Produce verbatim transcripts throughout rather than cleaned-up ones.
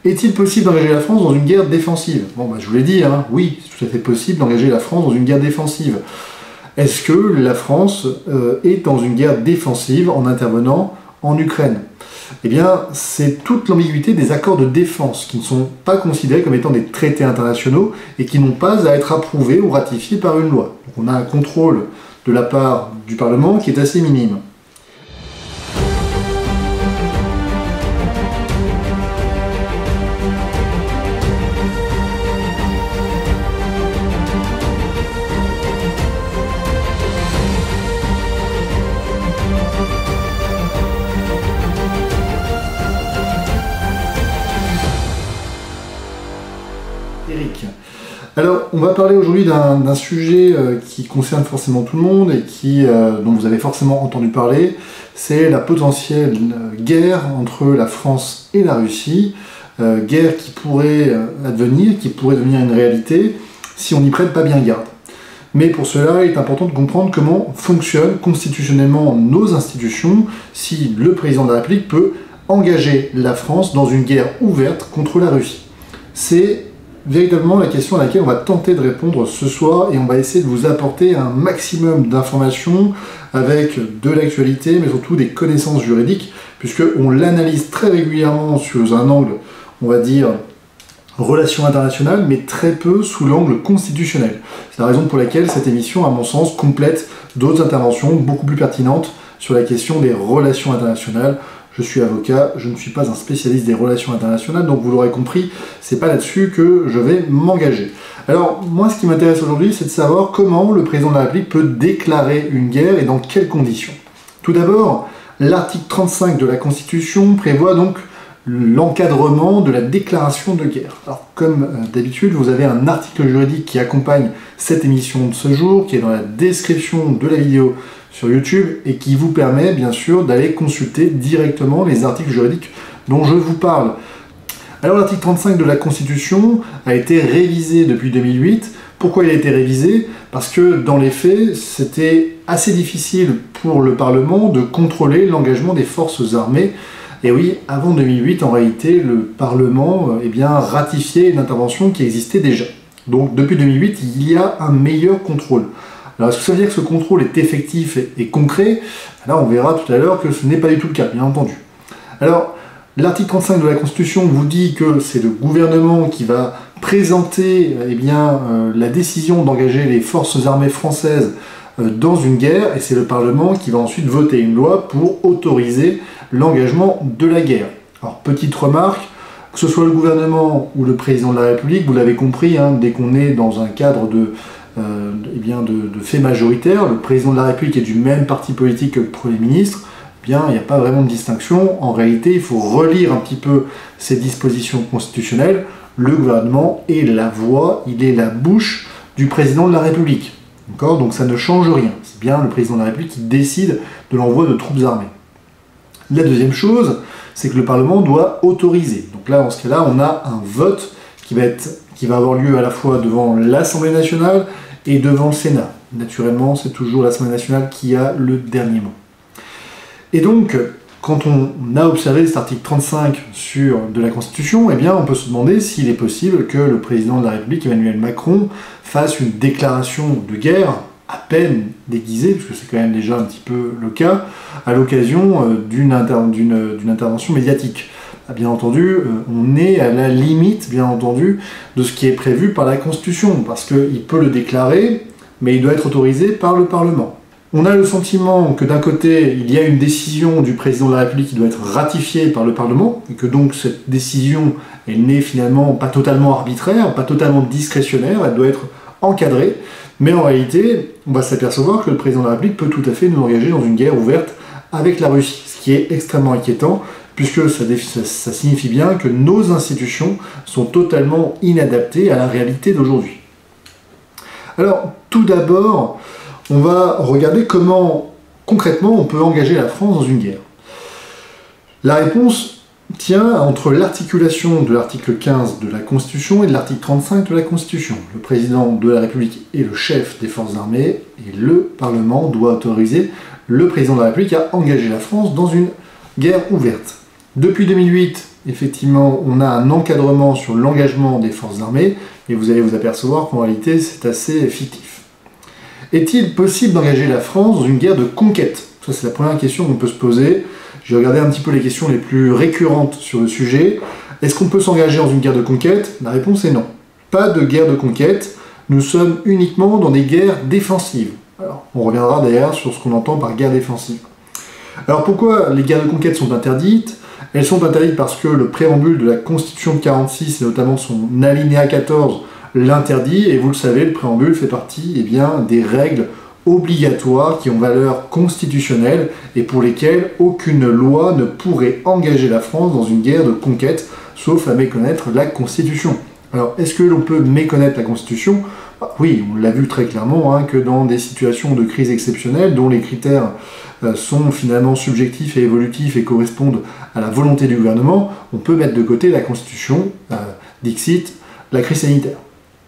Est-il possible d'engager la France dans une guerre défensive? Bon, bah, je vous l'ai dit, hein, oui, c'est tout à fait possible d'engager la France dans une guerre défensive. Est-ce que la France euh, est dans une guerre défensive en intervenant en Ukraine? Eh bien, c'est toute l'ambiguïté des accords de défense qui ne sont pas considérés comme étant des traités internationaux et qui n'ont pas à être approuvés ou ratifiés par une loi. Donc on a un contrôle de la part du Parlement qui est assez minime. Eric. Alors, on va parler aujourd'hui d'un sujet euh, qui concerne forcément tout le monde et qui, euh, dont vous avez forcément entendu parler, c'est la potentielle euh, guerre entre la France et la Russie, euh, guerre qui pourrait euh, advenir, qui pourrait devenir une réalité si on n'y prête pas bien garde. Mais pour cela, il est important de comprendre comment fonctionnent constitutionnellement nos institutions, si le président de la République peut engager la France dans une guerre ouverte contre la Russie. C'est véritablement la question à laquelle on va tenter de répondre ce soir et on va essayer de vous apporter un maximum d'informations avec de l'actualité mais surtout des connaissances juridiques puisqu'on l'analyse très régulièrement sous un angle, on va dire, relations internationales mais très peu sous l'angle constitutionnel. C'est la raison pour laquelle cette émission, à mon sens, complète d'autres interventions beaucoup plus pertinentes sur la question des relations internationales. Je suis avocat, je ne suis pas un spécialiste des relations internationales, donc vous l'aurez compris, c'est pas là-dessus que je vais m'engager. Alors, moi, ce qui m'intéresse aujourd'hui, c'est de savoir comment le président de la République peut déclarer une guerre et dans quelles conditions. Tout d'abord, l'article trente-cinq de la Constitution prévoit donc l'encadrement de la déclaration de guerre. Alors, comme euh, d'habitude, vous avez un article juridique qui accompagne cette émission de ce jour, qui est dans la description de la vidéo sur YouTube et qui vous permet bien sûr d'aller consulter directement les articles juridiques dont je vous parle. Alors l'article trente-cinq de la Constitution a été révisé depuis deux mille huit. Pourquoi il a été révisé? Parce que dans les faits, c'était assez difficile pour le Parlement de contrôler l'engagement des forces armées. Et oui, avant deux mille huit, en réalité, le Parlement eh bien, ratifiait une intervention qui existait déjà. Donc depuis deux mille huit, il y a un meilleur contrôle. Alors, est-ce que ça veut dire que ce contrôle est effectif et, et concret? Là, on verra tout à l'heure que ce n'est pas du tout le cas, bien entendu. Alors, l'article trente-cinq de la Constitution vous dit que c'est le gouvernement qui va présenter eh bien, euh, la décision d'engager les forces armées françaises euh, dans une guerre, et c'est le Parlement qui va ensuite voter une loi pour autoriser l'engagement de la guerre. Alors, petite remarque, que ce soit le gouvernement ou le président de la République, vous l'avez compris, hein, dès qu'on est dans un cadre de Euh, eh bien de, de fait majoritaire, le président de la République est du même parti politique que le Premier ministre, eh bien il n'y a pas vraiment de distinction. En réalité, il faut relire un petit peu ces dispositions constitutionnelles. Le gouvernement est la voix, il est la bouche du président de la République. D'accord? Donc ça ne change rien. C'est bien le président de la République qui décide de l'envoi de troupes armées. La deuxième chose, c'est que le Parlement doit autoriser. Donc là, en ce cas-là, on a un vote qui va être qui va avoir lieu à la fois devant l'Assemblée nationale et devant le Sénat. Naturellement, c'est toujours l'Assemblée nationale qui a le dernier mot. Et donc, quand on a observé cet article trente-cinq sur, de la Constitution, eh bien, on peut se demander s'il est possible que le président de la République, Emmanuel Macron, fasse une déclaration de guerre, à peine déguisée, puisque c'est quand même déjà un petit peu le cas, à l'occasion d'une inter d'une d'une intervention médiatique. Bien entendu, on est à la limite, bien entendu, de ce qui est prévu par la Constitution, parce qu'il peut le déclarer, mais il doit être autorisé par le Parlement. On a le sentiment que d'un côté, il y a une décision du président de la République qui doit être ratifiée par le Parlement, et que donc cette décision, elle n'est finalement pas totalement arbitraire, pas totalement discrétionnaire, elle doit être encadrée, mais en réalité, on va s'apercevoir que le président de la République peut tout à fait nous engager dans une guerre ouverte avec la Russie, ce qui est extrêmement inquiétant, puisque ça, ça, ça signifie bien que nos institutions sont totalement inadaptées à la réalité d'aujourd'hui. Alors, tout d'abord, on va regarder comment, concrètement, on peut engager la France dans une guerre. La réponse tient entre l'articulation de l'article quinze de la Constitution et de l'article trente-cinq de la Constitution. Le président de la République est le chef des forces armées, et le Parlement doit autoriser le président de la République à engager la France dans une guerre ouverte. Depuis deux mille huit, effectivement, on a un encadrement sur l'engagement des forces armées, mais vous allez vous apercevoir qu'en réalité, c'est assez fictif. Est-il possible d'engager la France dans une guerre de conquête? Ça, c'est la première question qu'on peut se poser. J'ai regardé un petit peu les questions les plus récurrentes sur le sujet. Est-ce qu'on peut s'engager dans une guerre de conquête? La réponse est non. Pas de guerre de conquête. Nous sommes uniquement dans des guerres défensives. Alors, on reviendra d'ailleurs sur ce qu'on entend par guerre défensive. Alors pourquoi les guerres de conquête sont interdites? Elles sont interdites parce que le préambule de la Constitution de quarante-six, et notamment son alinéa quatorze, l'interdit, et vous le savez, le préambule fait partie eh bien, des règles obligatoires qui ont valeur constitutionnelle et pour lesquelles aucune loi ne pourrait engager la France dans une guerre de conquête, sauf à méconnaître la Constitution. Alors, est-ce que l'on peut méconnaître la Constitution? Bah, oui, on l'a vu très clairement, hein, que dans des situations de crise exceptionnelle, dont les critères euh, sont finalement subjectifs et évolutifs et correspondent à la volonté du gouvernement, on peut mettre de côté la Constitution, euh, dixit, la crise sanitaire.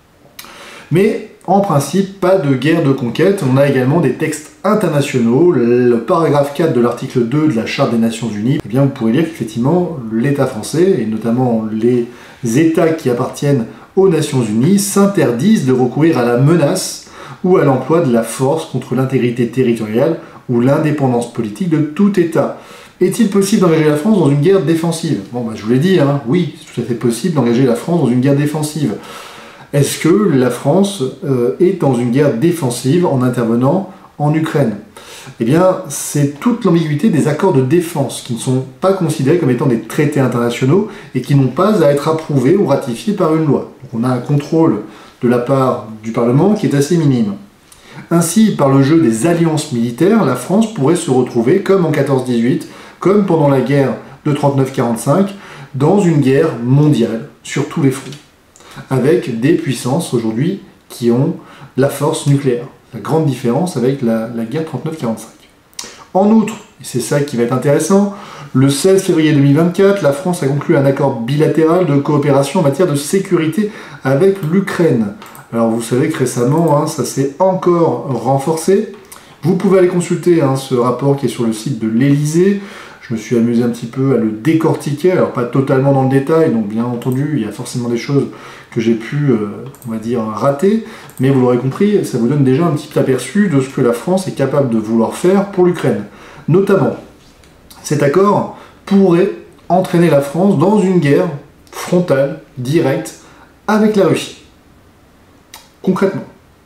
Mais, en principe, pas de guerre de conquête. On a également des textes internationaux. Le paragraphe quatre de l'article deux de la Charte des Nations Unies, eh bien, vous pourrez lire qu'effectivement, l'État français, et notamment les États qui appartiennent aux Nations Unies, s'interdisent de recourir à la menace ou à l'emploi de la force contre l'intégrité territoriale ou l'indépendance politique de tout État. Est-il possible d'engager la France dans une guerre défensive? Bon, bah, je vous l'ai dit, hein, oui, c'est tout à fait possible d'engager la France dans une guerre défensive. Est-ce que la France euh, est dans une guerre défensive en intervenant en Ukraine? Eh bien, c'est toute l'ambiguïté des accords de défense qui ne sont pas considérés comme étant des traités internationaux et qui n'ont pas à être approuvés ou ratifiés par une loi. Donc on a un contrôle de la part du Parlement qui est assez minime. Ainsi, par le jeu des alliances militaires, la France pourrait se retrouver, comme en quatorze dix-huit, comme pendant la guerre de trente-neuf quarante-cinq, dans une guerre mondiale sur tous les fronts, avec des puissances aujourd'hui qui ont la force nucléaire. La grande différence avec la, la guerre trente-neuf quarante-cinq. En outre, et c'est ça qui va être intéressant, le seize février deux mille vingt-quatre, la France a conclu un accord bilatéral de coopération en matière de sécurité avec l'Ukraine. Alors vous savez que récemment, hein, ça s'est encore renforcé. Vous pouvez aller consulter hein, ce rapport qui est sur le site de l'Élysée. Je me suis amusé un petit peu à le décortiquer, alors pas totalement dans le détail, donc bien entendu, il y a forcément des choses que j'ai pu, euh, on va dire, rater, mais vous l'aurez compris, ça vous donne déjà un petit aperçu de ce que la France est capable de vouloir faire pour l'Ukraine. Notamment, cet accord pourrait entraîner la France dans une guerre frontale, directe, avec la Russie. Concrètement.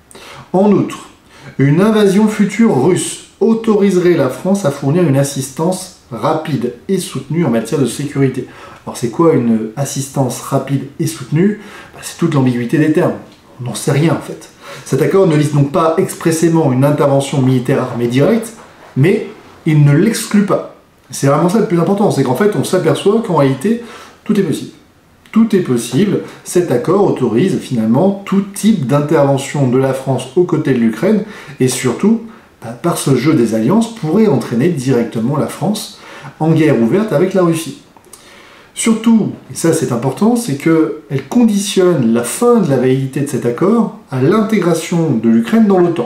En outre, une invasion future russe autoriserait la France à fournir une assistance rapide et soutenue en matière de sécurité. Alors c'est quoi une assistance rapide et soutenue? Ben, c'est toute l'ambiguïté des termes. On n'en sait rien en fait. Cet accord ne vise donc pas expressément une intervention militaire armée directe, mais il ne l'exclut pas. C'est vraiment ça le plus important, c'est qu'en fait on s'aperçoit qu'en réalité tout est possible. Tout est possible, cet accord autorise finalement tout type d'intervention de la France aux côtés de l'Ukraine, et surtout, ben, par ce jeu des alliances, pourrait entraîner directement la France en guerre ouverte avec la Russie. Surtout, et ça c'est important, c'est qu'elle conditionne la fin de la validité de cet accord à l'intégration de l'Ukraine dans l'OTAN.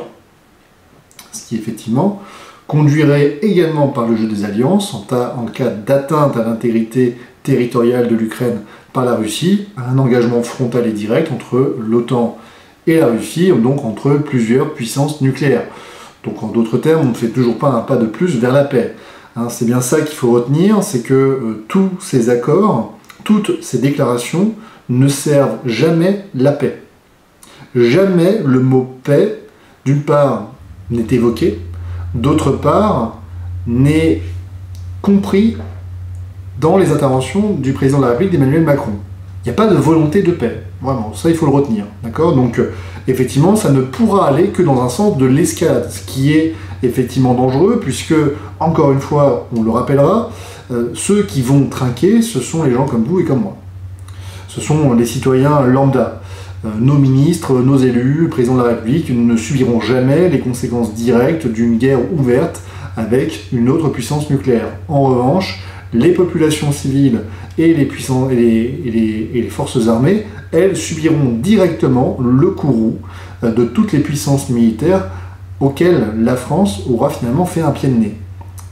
Ce qui effectivement conduirait également par le jeu des alliances, en, en cas d'atteinte à l'intégrité territoriale de l'Ukraine par la Russie, à un engagement frontal et direct entre l'OTAN et la Russie, donc entre plusieurs puissances nucléaires. Donc en d'autres termes, on ne fait toujours pas un pas de plus vers la paix. Hein, c'est bien ça qu'il faut retenir, c'est que euh, tous ces accords, toutes ces déclarations ne servent jamais la paix. Jamais le mot paix, d'une part, n'est évoqué, d'autre part, n'est compris dans les interventions du président de la République, Emmanuel Macron. Il n'y a pas de volonté de paix, vraiment, ça il faut le retenir, d'accord? Donc euh, effectivement, ça ne pourra aller que dans un sens de l'escalade, ce qui est effectivement dangereux, puisque, encore une fois, on le rappellera, euh, ceux qui vont trinquer, ce sont les gens comme vous et comme moi. Ce sont les citoyens lambda. Euh, nos ministres, nos élus, le président de la République ne subiront jamais les conséquences directes d'une guerre ouverte avec une autre puissance nucléaire. En revanche, les populations civiles et les, puissants, et, les, et, les, et les forces armées, elles subiront directement le courroux de toutes les puissances militaires auxquelles la France aura finalement fait un pied de nez.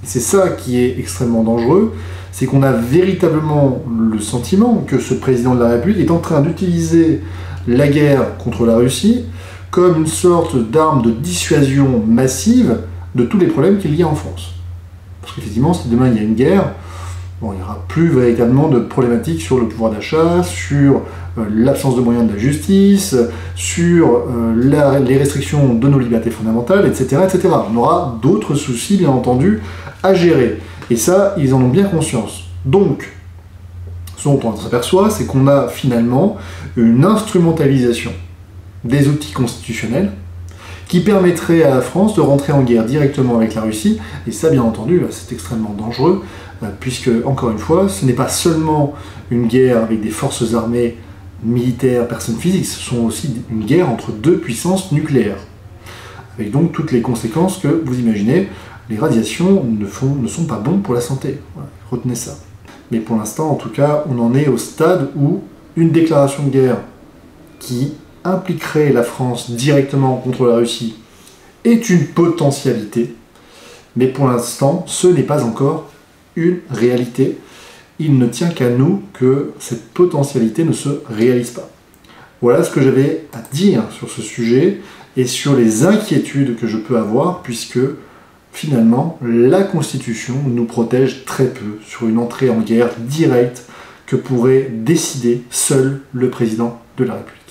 Et c'est ça qui est extrêmement dangereux, c'est qu'on a véritablement le sentiment que ce président de la République est en train d'utiliser la guerre contre la Russie comme une sorte d'arme de dissuasion massive de tous les problèmes qu'il y a en France. Parce qu'effectivement, si demain il y a une guerre, bon, il n'y aura plus véritablement de problématiques sur le pouvoir d'achat, sur euh, l'absence de moyens de la justice, sur euh, la, les restrictions de nos libertés fondamentales, et cetera, et cetera. On aura d'autres soucis, bien entendu, à gérer. Et ça, ils en ont bien conscience. Donc, ce dont on s'aperçoit, c'est qu'on a finalement une instrumentalisation des outils constitutionnels qui permettrait à la France de rentrer en guerre directement avec la Russie, et ça, bien entendu, c'est extrêmement dangereux, puisque, encore une fois, ce n'est pas seulement une guerre avec des forces armées, militaires, personnes physiques, ce sont aussi une guerre entre deux puissances nucléaires, avec donc toutes les conséquences que vous imaginez. Les radiations ne, font, ne sont pas bons pour la santé, voilà, retenez ça. Mais pour l'instant, en tout cas, on en est au stade où une déclaration de guerre qui impliquerait la France directement contre la Russie est une potentialité, mais pour l'instant, ce n'est pas encore une réalité. Il ne tient qu'à nous que cette potentialité ne se réalise pas. Voilà ce que j'avais à dire sur ce sujet et sur les inquiétudes que je peux avoir, puisque finalement, la Constitution nous protège très peu sur une entrée en guerre directe que pourrait décider seul le président de la République.